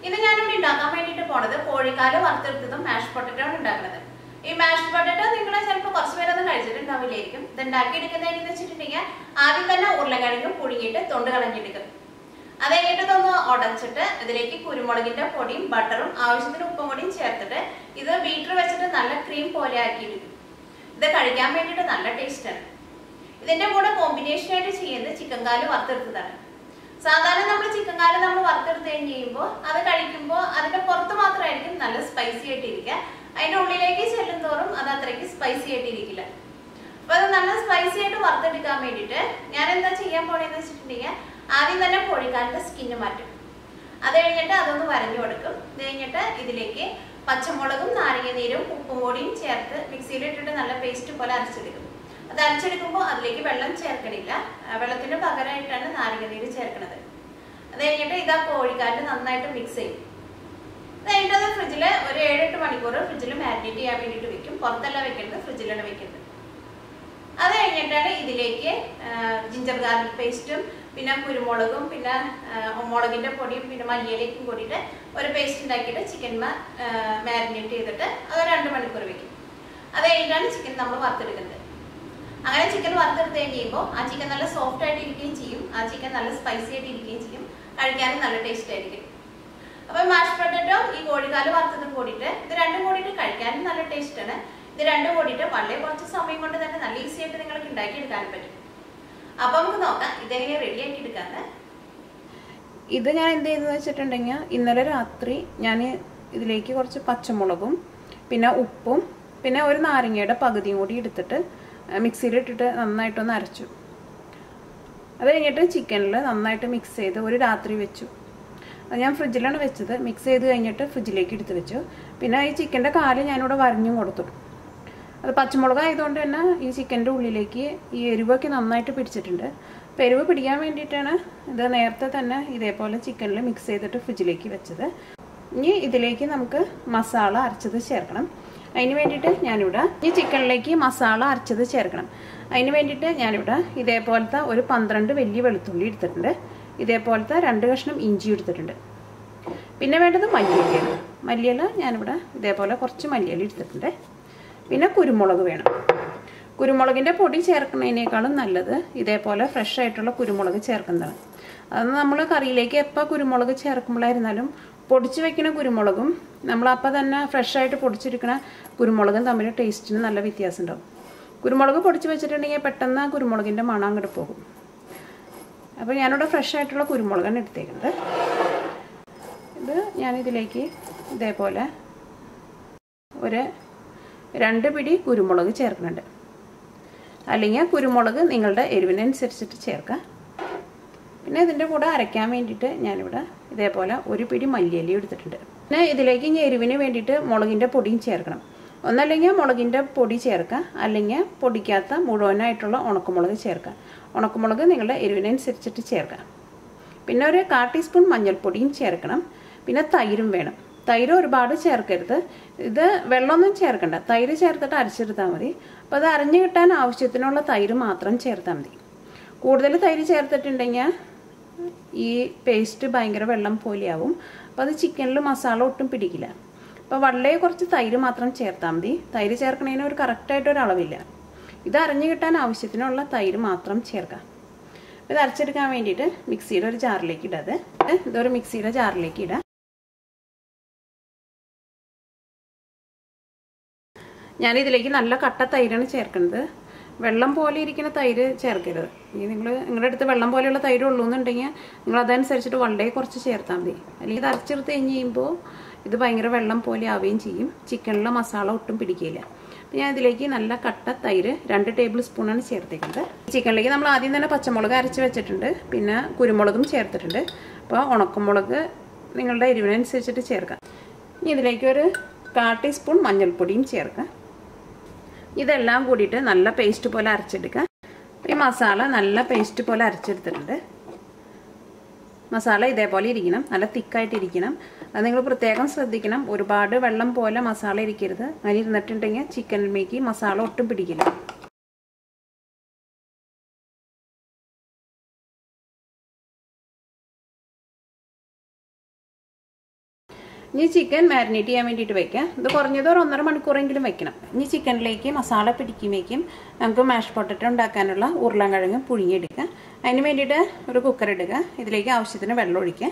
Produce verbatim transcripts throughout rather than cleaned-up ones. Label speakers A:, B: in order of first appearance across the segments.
A: ഇന്ന് ഞാനിവിടെ ഉണ്ടാക്കാൻ വേണ്ടിയിട്ട് പോണത് കോഴിക്കാല് വറുത്തെടുത്തതും മാഷ് പൊട്ടറ്റോ ആണ് ഉണ്ടാക്കുന്നത്. ഈ മാഷ് പൊട്ടറ്റോ നിങ്ങൾ ചിലപ്പോൾ കുറച്ച് പേരൊന്നും കഴിച്ചിട്ടുണ്ടാവില്ലായിരിക്കും. ഇത് ഉണ്ടാക്കിയെടുക്കുന്നതെന്ന് വെച്ചിട്ടുണ്ടെങ്കിൽ ആദ്യം തന്നെ ഉരുളക്കിഴങ്ങ് പുഴുങ്ങിയിട്ട് തൊണ്ട് കളഞ്ഞെടുക്കും. അത് കഴിഞ്ഞിട്ട് ഇതൊന്ന് ഉടച്ചിട്ട് ഇതിലേക്ക് കുരുമുളകിന്റെ പൊടിയും ബട്ടറും ആവശ്യത്തിന് ഉപ്പും കൂടിയും ചേർത്തിട്ട് ഇത് ബീറ്റർ വെച്ചിട്ട് നല്ല ക്രീം പോലെ ആക്കിയെടുക്കും. ഇത് കഴിക്കാൻ വേണ്ടിയിട്ട് നല്ല ടേസ്റ്റാണ്. ഇതിന്റെ കൂടെ കോമ്പിനേഷൻ ആയിട്ട് ചെയ്യുന്നത് ചിക്കൻ കാല് വറുത്തെടുത്തതാണ്. സാധാരണ നമ്മൾ ചിക്കൻ കാല് നമ്മൾ വറുത്തെടുത്ത് കഴിഞ്ഞ് കഴിയുമ്പോൾ അത് കഴിക്കുമ്പോൾ അതിന്റെ പുറത്ത് മാത്രമായിരിക്കും നല്ല സ്പൈസി ആയിട്ടിരിക്കുക. അതിന്റെ ഉള്ളിലേക്ക് ചെല്ലും തോറും അത് അത്രയ്ക്ക് സ്പൈസി ആയിട്ടിരിക്കില്ല. അപ്പൊ അത് നല്ല സ്പൈസി ആയിട്ട് വറുത്തെടുക്കാൻ വേണ്ടിയിട്ട് ഞാൻ എന്താ ചെയ്യാൻ പോണെന്ന് വെച്ചിട്ടുണ്ടെങ്കിൽ ആദ്യം തന്നെ കോഴിക്കാലിന്റെ സ്കിന്ന് മാറ്റും. അത് കഴിഞ്ഞിട്ട് അതൊന്ന് വരഞ്ഞു കൊടുക്കും. ഇത് കഴിഞ്ഞിട്ട് ഇതിലേക്ക് പച്ചമുളകും നാരങ്ങ നീരും ഉപ്പും കൂടിയും ചേർത്ത് മിക്സിയിലിട്ടിട്ട് നല്ല പേസ്റ്റ് പോലെ അരച്ചെടുക്കും. അത് അരച്ചെടുക്കുമ്പോൾ അതിലേക്ക് വെള്ളം ചേർക്കണില്ല, വെള്ളത്തിന് പകരമായിട്ടാണ് നാരങ്ങ നീര് ചേർക്കുന്നത്. അത് കഴിഞ്ഞിട്ട് ഇതാ കോഴിക്കാലിൽ നന്നായിട്ട് മിക്സ് ചെയ്യും. അത് കഴിഞ്ഞിട്ട് അത് ഫ്രിഡ്ജിൽ ഒരു ഏഴെട്ട് മണിക്കൂർ ഫ്രിഡ്ജിൽ മാരിനേറ്റ് ചെയ്യാൻ വേണ്ടിയിട്ട് വെക്കും. പുറത്തല്ല വെക്കുന്നത്, ഫ്രിഡ്ജിലാണ് വെക്കുന്നത്. അത് കഴിഞ്ഞിട്ടാണ് ഇതിലേക്ക് ജിഞ്ചർ ഗാർലിക് പേസ്റ്റും പിന്നെ കുരുമുളകും പിന്നെ മുളകിന്റെ പൊടിയും പിന്നെ മല്ലിയിലേക്കും കൂടിയിട്ട് ഒരു പേസ്റ്റ് ഉണ്ടാക്കിയിട്ട് ചിക്കൻ മാരിനേറ്റ് ചെയ്തിട്ട് അത് രണ്ട് മണിക്കൂർ വെക്കും. അത് കഴിഞ്ഞിട്ടാണ് ചിക്കൻ നമ്മൾ വറുത്തെടുക്കുന്നത്. അങ്ങനെ ചിക്കൻ വറുത്തെടുത്ത് കഴിയുമ്പോൾ ആ ചിക്കൻ നല്ല സോഫ്റ്റ് ആയിട്ട് ഇരിക്കുകയും ചെയ്യും, ആ ചിക്കൻ നല്ല സ്പൈസി ആയിട്ട് ഇരിക്കുകയും ചെയ്യും, കഴിക്കാനും നല്ല ടേസ്റ്റ് ആയിരിക്കും. അപ്പൊ മാഷ് പൊട്ടറ്റോ ഈ കോഴിക്കാല് വറുത്തതും കൂടിയിട്ട് ഇത് രണ്ടും കൂടിയിട്ട് കഴിക്കാനും നല്ല ടേസ്റ്റാണ്. ഇത് രണ്ടും കൂടിയിട്ട് വളരെ കുറച്ച് സമയം കൊണ്ട് തന്നെ നല്ല ഈസി ആയിട്ട് നിങ്ങൾക്ക് ഉണ്ടാക്കിയെടുക്കാനും പറ്റും. അപ്പൊ നമുക്ക് നോക്കാം ഇതെങ്ങനെ റെഡി ആക്കി എടുക്കാന്ന്. ഇത് ഞാൻ എന്ത് ചെയ്തെന്ന് വെച്ചിട്ടുണ്ടെങ്കിൽ ഇന്നലെ രാത്രി ഞാൻ ഇതിലേക്ക് കുറച്ച് പച്ചമുളകും പിന്നെ ഉപ്പും പിന്നെ ഒരു നാരങ്ങയുടെ പകുതിയും കൂടി എടുത്തിട്ട് മിക്സിയിലിട്ടിട്ട് നന്നായിട്ടൊന്ന് അരച്ചു. അത് കഴിഞ്ഞിട്ട് ചിക്കനിൽ നന്നായിട്ട് മിക്സ് ചെയ്ത് ഒരു രാത്രി വെച്ചു. അത് ഞാൻ ഫ്രിഡ്ജിലാണ് വെച്ചത്. മിക്സ് ചെയ്ത് കഴിഞ്ഞിട്ട് ഫ്രിഡ്ജിലേക്ക് എടുത്ത് വെച്ചു. പിന്നെ ഈ ചിക്കൻ്റെ കാല് ഞാനിവിടെ വരഞ്ഞും കൊടുത്തു. അത് പച്ചമുളക് ആയതുകൊണ്ട് തന്നെ ഈ ചിക്കൻ്റെ ഉള്ളിലേക്ക് ഈ എരിവൊക്കെ നന്നായിട്ട് പിടിച്ചിട്ടുണ്ട്. അപ്പോൾ എരിവ് പിടിക്കാൻ വേണ്ടിയിട്ടാണ് ഇത് നേരത്തെ തന്നെ ഇതേപോലെ ചിക്കനിൽ മിക്സ് ചെയ്തിട്ട് ഫ്രിഡ്ജിലേക്ക് വെച്ചത്. ഇനി ഇതിലേക്ക് നമുക്ക് മസാല അരച്ചത് ചേർക്കണം. അതിന് വേണ്ടിയിട്ട് ഞാനിവിടെ ഈ ചിക്കനിലേക്ക് മസാല അരച്ചത് ചേർക്കണം. അതിന് വേണ്ടിയിട്ട് ഞാനിവിടെ ഇതേപോലത്തെ ഒരു പന്ത്രണ്ട് വലിയ വെളുത്തുള്ളി എടുത്തിട്ടുണ്ട്. ഇതേപോലത്തെ രണ്ട് കഷ്ണം ഇഞ്ചി എടുത്തിട്ടുണ്ട്. പിന്നെ വേണ്ടത് മല്ലിയിലയാണ്. മല്ലിയില ഞാനിവിടെ ഇതേപോലെ കുറച്ച് മല്ലിയില എടുത്തിട്ടുണ്ട്. പിന്നെ കുരുമുളക് വേണം. കുരുമുളകിൻ്റെ പൊടി ചേർക്കുന്നതിനേക്കാളും നല്ലത് ഇതേപോലെ ഫ്രഷ് ആയിട്ടുള്ള കുരുമുളക് ചേർക്കുന്നതാണ്. അത് നമ്മൾ കറിയിലേക്ക് എപ്പോൾ കുരുമുളക് ചേർക്കുമ്പോഴായിരുന്നാലും പൊടിച്ച് വെക്കുന്ന കുരുമുളകും നമ്മളപ്പോൾ തന്നെ ഫ്രഷ് ആയിട്ട് പൊടിച്ചെടുക്കുന്ന കുരുമുളകും തമ്മിൽ ടേസ്റ്റിന് നല്ല വ്യത്യാസം ഉണ്ടാവും. കുരുമുളക് പൊടിച്ച് വെച്ചിട്ടുണ്ടെങ്കിൽ പെട്ടെന്ന് കുരുമുളകിൻ്റെ മണം അങ്ങോട്ട് പോകും. അപ്പോൾ ഞാനിവിടെ ഫ്രഷ് ആയിട്ടുള്ള കുരുമുളകാണ് എടുത്തേക്കുന്നത്. ഇത് ഞാനിതിലേക്ക് ഇതേപോലെ ഒരു രണ്ട് പിടി കുരുമുളക് ചേർക്കുന്നുണ്ട്. അല്ലെങ്കിൽ കുരുമുളക് നിങ്ങളുടെ എരിവിനനുസരിച്ചിട്ട് ചേർക്കാം. പിന്നെ ഇതിൻ്റെ കൂടെ അരയ്ക്കാൻ വേണ്ടിയിട്ട് ഞാനിവിടെ ഇതേപോലെ ഒരു പിടി മല്ലിയില എടുത്തിട്ടുണ്ട്. പിന്നെ ഇതിലേക്ക് ഇനി എരിവിന് വേണ്ടിയിട്ട് മുളകിൻ്റെ പൊടിയും ചേർക്കണം. ഒന്നല്ലെങ്കിൽ മുളകിൻ്റെ പൊടി ചേർക്കുക, അല്ലെങ്കിൽ പൊടിക്കാത്ത മുഴുവനായിട്ടുള്ള ഉണക്കമുളക് ചേർക്കുക. ഉണക്കമുളക് നിങ്ങളുടെ എരിവിനനുസരിച്ചിട്ട് ചേർക്കാം. പിന്നെ ഒരു കാ ടീസ്പൂൺ മഞ്ഞൾപ്പൊടിയും ചേർക്കണം. പിന്നെ തൈരും വേണം. തൈര് ഒരുപാട് ചേർക്കരുത്. ഇത് വെള്ളമൊന്നും ചേർക്കണ്ട, തൈര് ചേർത്തിട്ട് അരച്ചെടുത്താൽ മതി. അപ്പോൾ അത് അരഞ്ഞു കിട്ടാൻ ആവശ്യത്തിനുള്ള തൈര് മാത്രം ചേർത്താൽ മതി. കൂടുതൽ തൈര് ചേർത്തിട്ടുണ്ടെങ്കിൽ ഈ പേസ്റ്റ് ഭയങ്കര വെള്ളം പോലെയാവും. അപ്പോൾ അത് ചിക്കനിൽ മസാല ഒട്ടും പിടിക്കില്ല. അപ്പോൾ വളരെ കുറച്ച് തൈര് മാത്രം ചേർത്താൽ മതി. തൈര് ചേർക്കണതിന് ഒരു കറക്റ്റായിട്ടൊരു അളവില്ല. ഇത് അരഞ്ഞു കിട്ടാൻ ആവശ്യത്തിനുള്ള തൈര് മാത്രം ചേർക്കാം. ഇത് അരച്ചെടുക്കാൻ വേണ്ടിയിട്ട് മിക്സിയുടെ ഒരു ജാറിലേക്ക് ഇടാതെ ഇതൊരു മിക്സിയുടെ ജാറിലേക്ക് ഇടാം. ഞാനിതിലേക്ക് നല്ല കട്ട തൈരാണ് ചേർക്കുന്നത്. വെള്ളം പോലെ ഇരിക്കുന്ന തൈര് ചേർക്കരുത്. ഇനി നിങ്ങൾ നിങ്ങളുടെ അടുത്ത് വെള്ളം പോലെയുള്ള തൈര് ഉള്ളൂ എന്നുണ്ടെങ്കിൽ നിങ്ങൾ അതനുസരിച്ചിട്ട് വളരെ കുറച്ച് ചേർത്താൽ മതി. അല്ലെങ്കിൽ ഇത് അരച്ചെടുത്ത് കഴിഞ്ഞ് കഴിയുമ്പോൾ ഇത് ഭയങ്കര വെള്ളം പോലെ ആവുകയും ചെയ്യും. ചിക്കനിലെ മസാല ഒട്ടും പിടിക്കില്ല. അപ്പോൾ ഞാൻ ഇതിലേക്ക് നല്ല കട്ട തൈര് രണ്ട് ടേബിൾ സ്പൂണാണ് ചേർത്തേക്കുന്നത്. ചിക്കനിലേക്ക് നമ്മൾ ആദ്യം തന്നെ പച്ചമുളക് അരച്ച് വെച്ചിട്ടുണ്ട്. പിന്നെ കുരുമുളകും ചേർത്തിട്ടുണ്ട്. അപ്പോൾ ഉണക്കമുളക് നിങ്ങളുടെ എരിവിനനുസരിച്ചിട്ട് ചേർക്കാം. ഇനി ഇതിലേക്ക് ഒരു കാ ടീസ്പൂൺ മഞ്ഞൾപ്പൊടിയും ചേർക്കാം. ഇതെല്ലാം കൂടിയിട്ട് നല്ല പേസ്റ്റ് പോലെ അരച്ചെടുക്കുക. ഈ മസാല നല്ല പേസ്റ്റ് പോലെ അരച്ചെടുത്തിട്ടുണ്ട്. മസാല ഇതേപോലെ ഇരിക്കണം, നല്ല തിക്കായിട്ടിരിക്കണം. അത് നിങ്ങൾ പ്രത്യേകം ശ്രദ്ധിക്കണം. ഒരുപാട് വെള്ളം പോലെ മസാല ഇരിക്കരുത്. അങ്ങനെ ഇരുന്നിട്ടുണ്ടെങ്കിൽ ചിക്കനിലേക്ക് മസാല ഒട്ടും പിടിക്കില്ല. ഇനി ചിക്കൻ മാരിനേറ്റ് ചെയ്യാൻ വേണ്ടിയിട്ട് വെക്കാം. ഇത് കുറഞ്ഞത് ഒരു ഒന്നര മണിക്കൂറെങ്കിലും വെക്കണം. ഇനി ചിക്കനിലേക്ക് മസാല പിടിക്കുമ്പോഴേക്കും നമുക്ക് മാഷ് പൊട്ടറ്റോ ഉണ്ടാക്കാനുള്ള ഉരുളൻകിഴങ്ങ് പുഴുങ്ങിയെടുക്കാം. അതിന് വേണ്ടിയിട്ട് ഒരു കുക്കർ എടുക്കുക. ഇതിലേക്ക് ആവശ്യത്തിന് വെള്ളം ഒഴിക്കുക.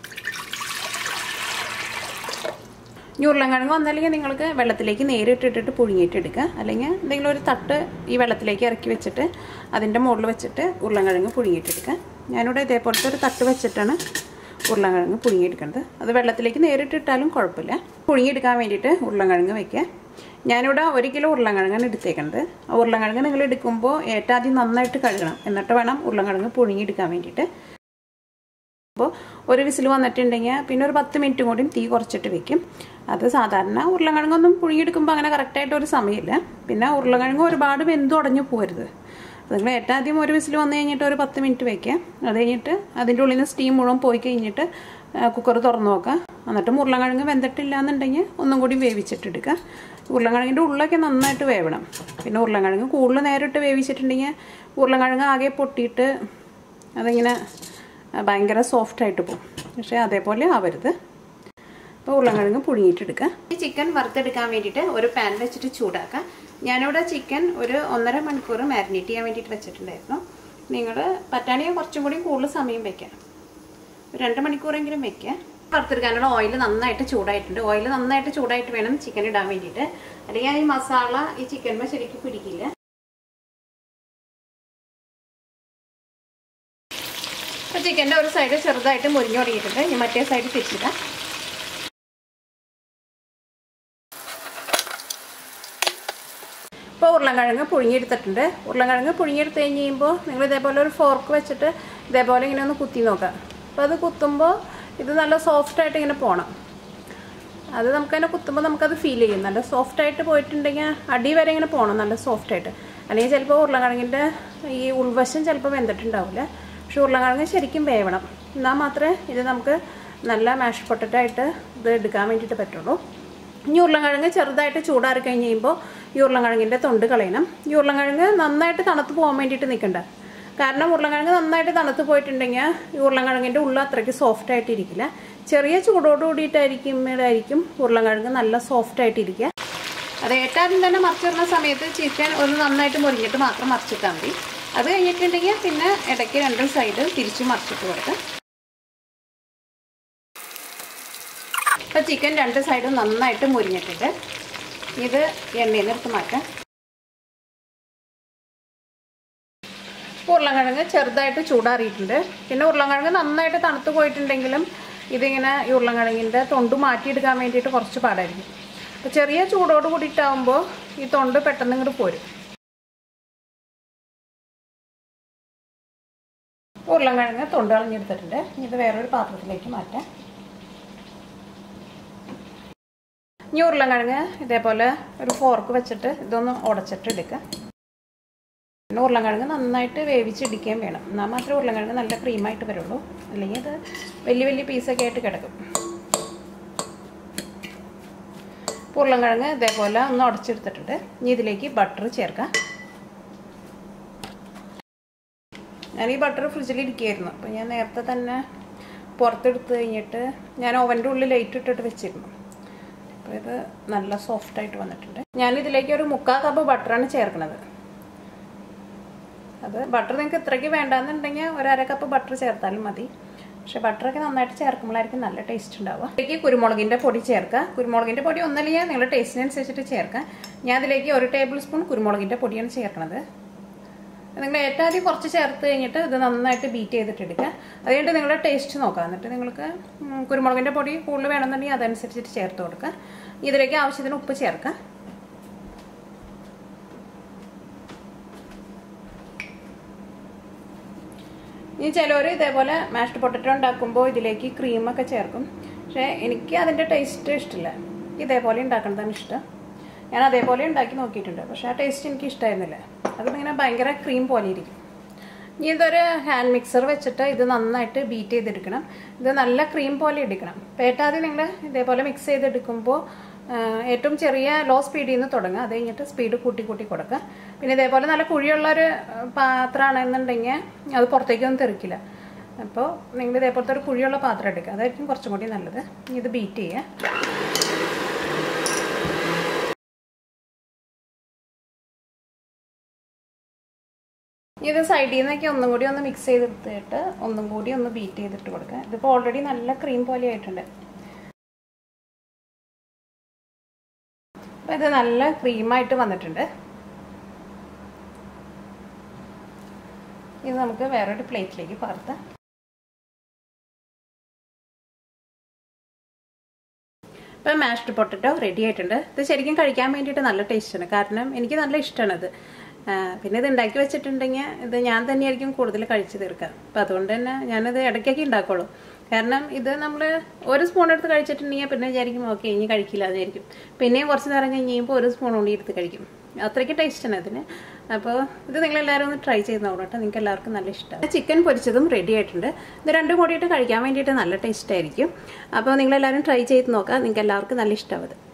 A: ഇനി ഉരുളൻകിഴങ്ങ് വന്നല്ലെങ്കിൽ നിങ്ങൾക്ക് വെള്ളത്തിലേക്ക് നേരിട്ടിട്ടിട്ട് പുഴുങ്ങിയിട്ടെടുക്കുക. അല്ലെങ്കിൽ എന്തെങ്കിലും ഒരു തട്ട് ഈ വെള്ളത്തിലേക്ക് ഇറക്കി വെച്ചിട്ട് അതിൻ്റെ മുകളിൽ വെച്ചിട്ട് ഉരുളൻകിഴങ്ങ് പുഴുങ്ങിയിട്ടെടുക്കുക. ഞാനിവിടെ ഇതേപോലത്തെ ഒരു തട്ട് വെച്ചിട്ടാണ് ഉരുളൻകിഴങ്ങ് പുഴുങ്ങിയെടുക്കുന്നത്. അത് വെള്ളത്തിലേക്ക് നേരിട്ടിട്ടാലും കുഴപ്പമില്ല. പുഴുങ്ങിയെടുക്കാൻ വേണ്ടിയിട്ട് ഉരുളൻകിഴങ്ങ് വയ്ക്കുക. ഞാനിവിടെ ഒരു കിലോ ഉരുളൻകിഴങ്ങാണ് എടുത്തേക്കുന്നത്. ആ ഉരുളൻകിഴങ്ങ് നിങ്ങൾ എടുക്കുമ്പോൾ ഏറ്റവും ആദ്യം നന്നായിട്ട് കഴുകണം. എന്നിട്ട് വേണം ഉരുളൻകിഴങ്ങ് പുഴുങ്ങിയെടുക്കാൻ വേണ്ടിയിട്ട്. അപ്പോൾ ഒരു വിസിൽ വന്നിട്ടുണ്ടെങ്കിൽ പിന്നെ ഒരു പത്ത് മിനിറ്റും കൂടി തീ കുറച്ചിട്ട് വെക്കും. അത് സാധാരണ ഉരുളൻകിഴങ്ങൊന്നും പുഴുങ്ങിയെടുക്കുമ്പോൾ അങ്ങനെ കറക്റ്റായിട്ട് ഒരു സമയമില്ല. പിന്നെ ഉരുളൻകിഴങ്ങ് ഒരുപാട് വെന്ത് ഉടഞ്ഞു പോകരുത്. നിങ്ങൾ ഏറ്റവും ആദ്യം ഒരു വിസിൽ വന്നു കഴിഞ്ഞിട്ട് ഒരു പത്ത് മിനിറ്റ് വയ്ക്കുക. അത് കഴിഞ്ഞിട്ട് അതിൻ്റെ ഉള്ളിൽ നിന്ന് സ്റ്റീം മുഴുവൻ പോയി കഴിഞ്ഞിട്ട് കുക്കർ തുറന്ന് നോക്കുക. എന്നിട്ട് ഉരുളൻകിഴങ്ങ് വെന്തിട്ടില്ല എന്നുണ്ടെങ്കിൽ ഒന്നും കൂടി വേവിച്ചിട്ടെടുക്കുക. ഉരുളൻകിഴങ്ങിൻ്റെ ഉള്ളൊക്കെ നന്നായിട്ട് വേവണം. പിന്നെ ഉരുളൻകിഴങ്ങ് കൂടുതൽ നേരിട്ട് വേവിച്ചിട്ടുണ്ടെങ്കിൽ ഉരുളൻകിഴങ്ങ് ആകെ പൊട്ടിയിട്ട് അതിങ്ങനെ ഭയങ്കര സോഫ്റ്റായിട്ട് പോകും. പക്ഷേ അതേപോലെ ആവരുത്. അപ്പോൾ ഉരുളൻകിഴങ്ങ് പുഴുങ്ങിയിട്ടെടുക്കുക. ഈ ചിക്കൻ വറുത്തെടുക്കാൻ വേണ്ടിയിട്ട് ഒരു പാൻ വെച്ചിട്ട് ചൂടാക്കാം. ഞാനിവിടെ ചിക്കൻ ഒരു ഒന്നര മണിക്കൂർ മാരിനേറ്റ് ചെയ്യാൻ വേണ്ടിയിട്ട് വെച്ചിട്ടുണ്ടായിരുന്നു. നിങ്ങൾ പറ്റാണെങ്കിൽ കുറച്ചും കൂടി കൂടുതൽ സമയം വയ്ക്കാം. രണ്ട് മണിക്കൂറെങ്കിലും വയ്ക്കുക. വറുത്തെടുക്കാനുള്ള ഓയിൽ നന്നായിട്ട് ചൂടായിട്ടുണ്ട്. ഓയിൽ നന്നായിട്ട് ചൂടായിട്ട് വേണം ചിക്കൻ ഇടാൻ വേണ്ടിയിട്ട്. അല്ലെങ്കിൽ ഈ മസാല ഈ ചിക്കന്മേ ശരിക്കും പിടിക്കില്ല. അപ്പോൾ ചിക്കൻ്റെ ഒരു സൈഡ് ചെറുതായിട്ട് മുരിഞ്ഞു തുടങ്ങിയിട്ടുണ്ട്. ഇനി മറ്റേ സൈഡ് തിരിച്ചിടാം. ഇപ്പോൾ ഉരുളൻകിഴങ്ങ് പുഴുങ്ങിയെടുത്തിട്ടുണ്ട്. ഉരുളൻകിഴങ്ങ് പുഴുങ്ങിയെടുത്ത് കഴിഞ്ഞ് കഴിയുമ്പോൾ നിങ്ങൾ ഇതേപോലെ ഒരു ഫോർക്ക് വെച്ചിട്ട് ഇതേപോലെ ഇങ്ങനെ ഒന്ന് കുത്തി നോക്കുക. അപ്പോൾ അത് കുത്തുമ്പോൾ ഇത് നല്ല സോഫ്റ്റായിട്ട് ഇങ്ങനെ പോകണം. അത് നമുക്കതിനെ കുത്തുമ്പോൾ നമുക്കത് ഫീൽ ചെയ്യും. നല്ല സോഫ്റ്റായിട്ട് പോയിട്ടുണ്ടെങ്കിൽ അടി വരെ ഇങ്ങനെ പോകണം, നല്ല സോഫ്റ്റായിട്ട്. അല്ലെങ്കിൽ ചിലപ്പോൾ ഉരുളൻകിഴങ്ങിൻ്റെ ഈ ഉൾവശം ചിലപ്പോൾ വെന്തിട്ടുണ്ടാവില്ല. പക്ഷെ ഉരുളൻകിഴങ്ങ് ശരിക്കും വേവണം. എന്നാൽ മാത്രമേ ഇത് നമുക്ക് നല്ല മാഷ് പൊട്ടറ്റോ ആയിട്ട് ഇത് എടുക്കാൻ വേണ്ടിയിട്ട് പറ്റുള്ളൂ. ഇനി ഉരുളൻകിഴങ്ങ് ചെറുതായിട്ട് ചൂടാറി കഴിഞ്ഞ് കഴിയുമ്പോൾ ഈ ഉരുളൻകിഴങ്ങിൻ്റെ തൊണ്ട് കളയണം. ഈ ഉരുളൻകിഴങ്ങ് നന്നായിട്ട് തണുത്ത് പോകാൻ വേണ്ടിയിട്ട് നിൽക്കണ്ട. കാരണം ഉരുളൻകിഴങ്ങ് നന്നായിട്ട് തണുത്ത് പോയിട്ടുണ്ടെങ്കിൽ ഈ ഉരുളൻകിഴങ്ങിൻ്റെ ഉള്ളിൽ അത്രയ്ക്ക് സോഫ്റ്റ് ആയിട്ടിരിക്കില്ല. ചെറിയ ചൂടോട് കൂടിയിട്ടായിരിക്കുമ്പോഴായിരിക്കും ഉരുളൻകിഴങ്ങ് നല്ല സോഫ്റ്റ് ആയിട്ടിരിക്കുക. അത് ഏറ്റവും തന്നെ മറിച്ചിടുന്ന സമയത്ത് ചിക്കൻ ഒന്ന് നന്നായിട്ട് മുരിഞ്ഞിട്ട് മാത്രം മറിച്ചിട്ടാൽ മതി. അത് കഴിഞ്ഞിട്ടുണ്ടെങ്കിൽ പിന്നെ ഇടയ്ക്ക് രണ്ട് സൈഡ് തിരിച്ച് മറിച്ചിട്ട് കൊടുക്കാം. ഇപ്പോൾ ചിക്കൻ രണ്ട് സൈഡും നന്നായിട്ട് മുരിഞ്ഞിട്ടുണ്ട്. ഇത് എണ്ണയിൽ നിന്ന് എടുത്ത് മാറ്റാം. ഉരുളൻകിഴങ്ങ് ചെറുതായിട്ട് ചൂടാറിയിട്ടുണ്ട്. പിന്നെ ഉരുളൻകിഴങ്ങ് നന്നായിട്ട് തണുത്ത് പോയിട്ടുണ്ടെങ്കിലും ഇതിങ്ങനെ ഈ ഉരുളൻകിഴങ്ങിൻ്റെ തൊണ്ട് മാറ്റിയെടുക്കാൻ വേണ്ടിയിട്ട് കുറച്ച് പാടായിരിക്കും. അപ്പോൾ ചെറിയ ചൂടോട് കൂടിയിട്ടാകുമ്പോൾ ഈ തൊണ്ട് പെട്ടെന്ന് ഇങ്ങോട്ട് പോരും. ഉരുളൻകിഴങ്ങ് തൊണ്ട് കളഞ്ഞെടുത്തിട്ടുണ്ട്. ഇത് വേറൊരു പാത്രത്തിലേക്ക് മാറ്റാം. ഇനി ഉരുളൻകിഴങ്ങ് ഇതേപോലെ ഒരു ഫോർക്ക് വെച്ചിട്ട് ഇതൊന്ന് ഉടച്ചിട്ട് എടുക്കുക. പിന്നെ ഉരുളൻകിഴങ്ങ് നന്നായിട്ട് വേവിച്ചിടിക്കുകയും വേണം. എന്നാൽ മാത്രമേ ഉരുളൻകിഴങ്ങ് നല്ല ക്രീമായിട്ട് വരുള്ളൂ. അല്ലെങ്കിൽ അത് വലിയ വലിയ പീസൊക്കെ ആയിട്ട് കിടക്കും. ഉരുളൻകിഴങ്ങ് ഇതേപോലെ ഒന്ന് ഉടച്ചെടുത്തിട്ടുണ്ട്. ഇനി ഇതിലേക്ക് ബട്ടർ ചേർക്കാം. ഞാൻ ഈ ബട്ടർ ഫ്രിഡ്ജിൽ ഇരിക്കുകയായിരുന്നു. അപ്പോൾ ഞാൻ നേരത്തെ തന്നെ പുറത്തെടുത്ത് കഴിഞ്ഞിട്ട് ഞാൻ ഓവൻ്റെ ഉള്ളിൽ ലൈറ്റ് ഇട്ടിട്ട് വെച്ചിരുന്നു. അപ്പോൾ ഇത് നല്ല സോഫ്റ്റായിട്ട് വന്നിട്ടുണ്ട്. ഞാനിതിലേക്ക് ഒരു മുക്കാൽ കപ്പ് ബട്ടറാണ് ചേർക്കുന്നത്. അത് ബട്ടർ നിങ്ങൾക്ക് ഇത്രയ്ക്ക് വേണ്ടാന്നുണ്ടെങ്കിൽ ഒരു അര കപ്പ് ബട്ടർ ചേർത്താലും മതി. പക്ഷേ ബട്ടറൊക്കെ നന്നായിട്ട് ചേർക്കുമ്പോഴായിരിക്കും നല്ല ടേസ്റ്റ് ഉണ്ടാവുക. ഇതിലേക്ക് കുരുമുളകിൻ്റെ പൊടി ചേർക്കുക. കുരുമുളകിൻ്റെ പൊടി ഒന്നല്ലെങ്കിൽ നിങ്ങളുടെ ടേസ്റ്റിനനുസരിച്ചിട്ട് ചേർക്കുക. ഞാൻ അതിലേക്ക് ഒരു ടേബിൾ സ്പൂൺ കുരുമുളകിൻ്റെ പൊടിയാണ് ചേർക്കുന്നത്. നിങ്ങൾ ഏറ്റവും ആദ്യം കുറച്ച് ചേർത്ത് കഴിഞ്ഞിട്ട് ഇത് നന്നായിട്ട് ബീറ്റ് ചെയ്തിട്ട് എടുക്കുക. അത് കഴിഞ്ഞിട്ട് നിങ്ങളുടെ ടേസ്റ്റ് നോക്കുക. എന്നിട്ട് നിങ്ങൾക്ക് കുരുമുളകിൻ്റെ പൊടി കൂടുതൽ വേണമെന്നുണ്ടെങ്കിൽ അതനുസരിച്ചിട്ട് ചേർത്ത് കൊടുക്കുക. ഇതിലേക്ക് ആവശ്യത്തിന് ഉപ്പ് ചേർക്കുക. ഇനി ചിലവർ ഇതേപോലെ മാഷ്ഡ് പൊട്ടറ്റോ ഉണ്ടാക്കുമ്പോൾ ഇതിലേക്ക് ക്രീമൊക്കെ ചേർക്കും. പക്ഷേ എനിക്ക് അതിൻ്റെ ടേസ്റ്റ് ഇഷ്ടമില്ല. ഇതേപോലെ ഉണ്ടാക്കുന്നതാണ് ഇഷ്ടം. ഞാൻ അതേപോലെ ഉണ്ടാക്കി നോക്കിയിട്ടുണ്ട്. പക്ഷേ ആ ടേസ്റ്റ് എനിക്ക് ഇഷ്ടമായിരുന്നില്ല. അതിങ്ങനെ ഭയങ്കര ക്രീം പോലെ ഇരിക്കും. ഇനി ഇതൊരു ഹാൻഡ് മിക്സർ വെച്ചിട്ട് ഇത് നന്നായിട്ട് ബീറ്റ് ചെയ്തെടുക്കണം. ഇത് നല്ല ക്രീം പോലെ എടുക്കണം. അപ്പോൾ ഏറ്റവും ആദ്യം നിങ്ങൾ ഇതേപോലെ മിക്സ് ചെയ്തെടുക്കുമ്പോൾ ഏറ്റവും ചെറിയ ലോ സ്പീഡിൽ നിന്ന് തുടങ്ങുക. അത് കഴിഞ്ഞിട്ട് സ്പീഡ് കൂട്ടി കൂട്ടി കൊടുക്കുക. പിന്നെ ഇതേപോലെ നല്ല കുഴിയുള്ളൊരു പാത്രമാണെന്നുണ്ടെങ്കിൽ അത് പുറത്തേക്കൊന്നും തെറിക്കില്ല. അപ്പോൾ നിങ്ങൾ ഇതേപോലത്തെ ഒരു കുഴിയുള്ള പാത്രം എടുക്കുക, അതായിരിക്കും കുറച്ചും കൂടി നല്ലത്. ഇത് ബീറ്റ് ചെയ്യുക. ഇത് സൈഡിൽ നിന്നൊക്കെ ഒന്നും കൂടി ഒന്ന് മിക്സ് ചെയ്തെടുത്തിട്ട് ഒന്നും കൂടി ഒന്ന് ബീറ്റ് ചെയ്തിട്ട് കൊടുക്കുക. ഇതിപ്പോൾ ഓൾറെഡി നല്ല ക്രീം പോലെ ആയിട്ടുണ്ട്. അപ്പോൾ ഇത് നല്ല ക്രീമായിട്ട് വന്നിട്ടുണ്ട്. ഇത് നമുക്ക് വേറൊരു പ്ലേറ്റിലേക്ക് പകർത്താം. ഇപ്പോൾ മാഷ്ഡ് പൊട്ടറ്റോ റെഡി ആയിട്ടുണ്ട്. ഇത് ശരിക്കും കഴിക്കാൻ വേണ്ടിയിട്ട് നല്ല ടേസ്റ്റാണ്, കാരണം എനിക്ക് നല്ല ഇഷ്ടമാണത്. പിന്നെ ഇത് ഉണ്ടാക്കി വെച്ചിട്ടുണ്ടെങ്കിൽ ഇത് ഞാൻ തന്നെയായിരിക്കും കൂടുതൽ കഴിച്ചു തീർക്കുക. അപ്പം അതുകൊണ്ട് തന്നെ ഞാനത് ഇടയ്ക്കൊക്കെ ഉണ്ടാക്കുള്ളൂ. കാരണം ഇത് നമ്മൾ ഒരു സ്പൂൺ എടുത്ത് കഴിച്ചിട്ടുണ്ടെങ്കിൽ പിന്നെ വിചാരിക്കും ഓക്കെ ഇനി കഴിക്കില്ല എന്നായിരിക്കും. പിന്നെയും കുറച്ച് നേരം കഴിഞ്ഞ് കഴിയുമ്പോൾ ഒരു സ്പൂൺ കൂടി എടുത്ത് കഴിക്കും. അത്രയ്ക്ക് ടേസ്റ്റാണ് അതിന്. അപ്പോൾ ഇത് നിങ്ങളെല്ലാവരും ഒന്ന് ട്രൈ ചെയ്ത് നോക്കണം കേട്ടോ, നിങ്ങൾക്ക് എല്ലാവർക്കും നല്ല ഇഷ്ടമാണ്. ചിക്കൻ പൊരിച്ചതും റെഡി ആയിട്ടുണ്ട്. ഇത് രണ്ടും കൂടിയിട്ട് കഴിക്കാൻ വേണ്ടിയിട്ട് നല്ല ടേസ്റ്റ് ആയിരിക്കും. അപ്പോൾ നിങ്ങളെല്ലാവരും ട്രൈ ചെയ്ത് നോക്കാം, നിങ്ങൾക്ക് എല്ലാവർക്കും നല്ല ഇഷ്ടമാവും.